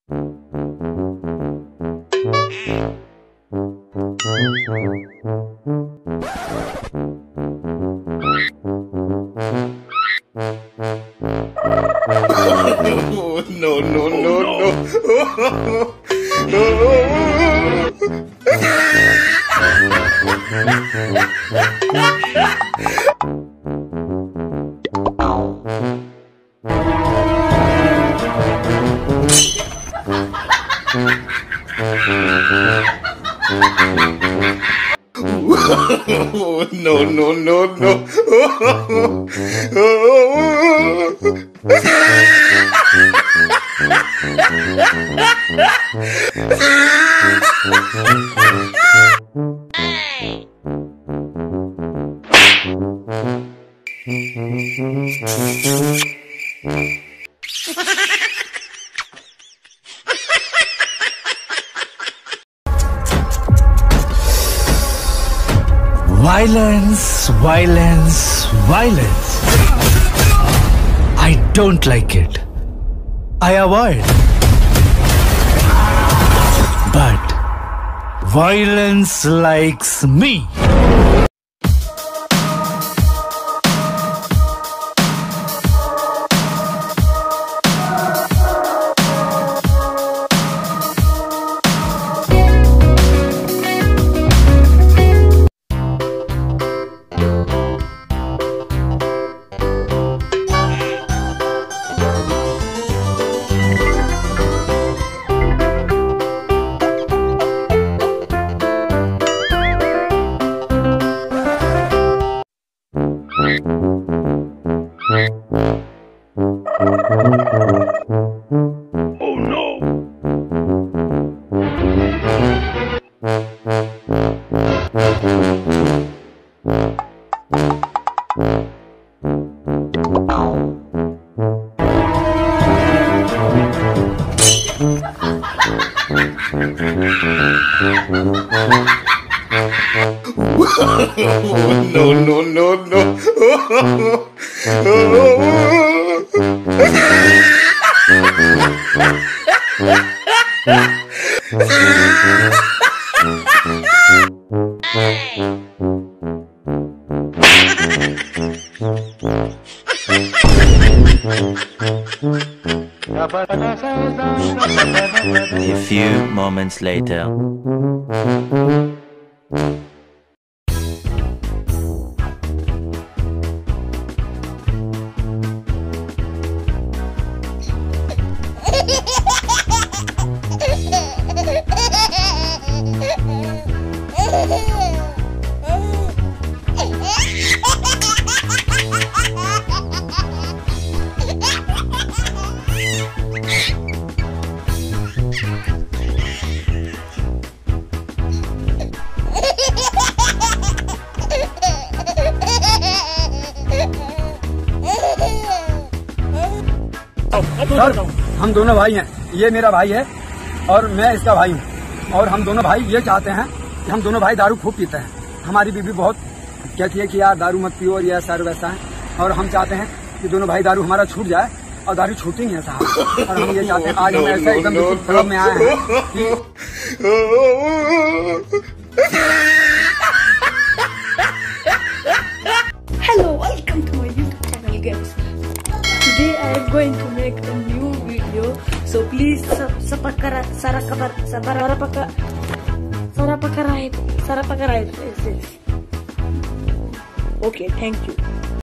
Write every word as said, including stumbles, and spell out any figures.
No, no, no, no. No, no, no, no. Violence, violence, violence. I don't like it. I avoid. But violence likes me. Oh no! No, no, no, no. A few moments later. Sir, हम दोनों भाई हैं। ये मेरा भाई है और मैं इसका भाई हूँ। और हम दोनों भाई ये चाहते हैं कि हम दोनों भाई दारू खूब पीते हैं। हमारी बीवी बहुत कहती है कि यार दारू मत पियो और ये ऐसा वैसा है। और हम चाहते हैं कि दोनों भाई दारू हमारा छूट जाए और दारू छूटी नहीं है साहब। और हम ये चाहते हैं आज हम ऐसे एकदम क्लब में आए हैं कि Hello, welcome to my YouTube channel, guys. Today I am going to make a new video, so please subscribe, subscribe, subscribe, subscribe, subscribe. Okay, thank you.